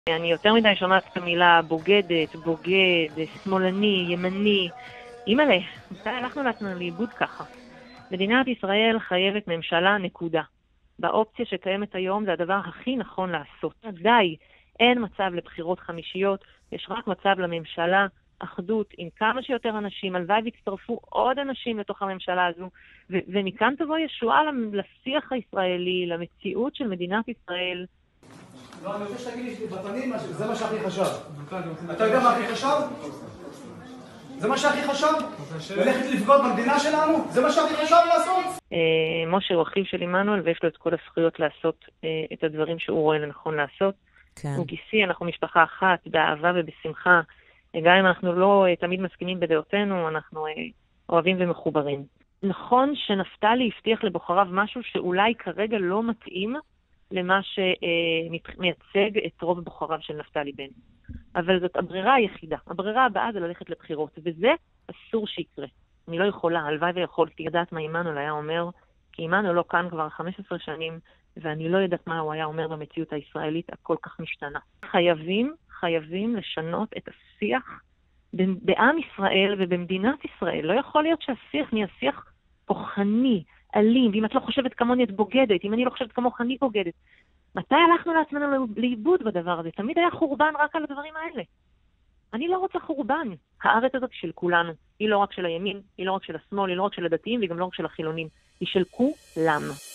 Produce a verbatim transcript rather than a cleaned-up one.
אני יותר מדי שומעת את המילה בוגדת, בוגד, שמאלני, ימני. אימא'לה, מתי הלכנו לעצמנו לאיבוד ככה? מדינת ישראל חייבת ממשלה נקודה. באופציה שקיימת היום זה הדבר הכי נכון לעשות. די, אין מצב לבחירות חמישיות, יש רק מצב לממשלה, אחדות עם כמה שיותר אנשים, הלוואי והצטרפו עוד אנשים לתוך הממשלה הזו, ו- ומכאן תבוא ישועה לשיח הישראלי, למציאות של מדינת ישראל. לא, אני רוצה שתגיד לי בפנים, זה מה שהכי חשב. אתה יודע מה הכי חשב? זה מה שהכי חשב? ללכת לפגוד במדינה שלנו? זה מה שהכי חשב לעשות? משה הוא אחיו של עמנואל ויש לו את כל הזכויות לעשות את הדברים שהוא רואה לנכון לעשות. הוא גיסי, אנחנו משפחה אחת, באהבה ובשמחה. גם אם אנחנו לא תמיד מסכימים בדעותינו, אנחנו אוהבים ומחוברים. נכון שנפתלי הבטיח לבוחריו משהו שאולי כרגע לא מתאים למה שמייצג את רוב בוחריו של נפתלי בנט. אבל זאת הברירה היחידה. הברירה הבאה זה ללכת לבחירות, וזה אסור שיקרה. אני לא יכולה, הלוואי ויכולתי לדעת מה עמנואל היה אומר, כי עמנואל לא כאן כבר חמש עשרה שנים, ואני לא יודעת מה הוא היה אומר במציאות הישראלית הכל כך משתנה. חייבים, חייבים לשנות את השיח בעם ישראל ובמדינת ישראל. לא יכול להיות שהשיח נהיה שיח כוחני, אלים, ואם את לא חושבת כמוני את בוגדת, אם אני לא חושבת כמוך אני בוגדת. מתי הלכנו לעצמנו לאיבוד בדבר הזה? תמיד היה חורבן רק על הדברים האלה. אני לא רוצה חורבן. הארץ הזאת של כולנו. היא לא רק של הימין, היא לא רק של השמאל, היא לא רק של הדתיים, והיא גם לא רק של החילונים. היא של כולם.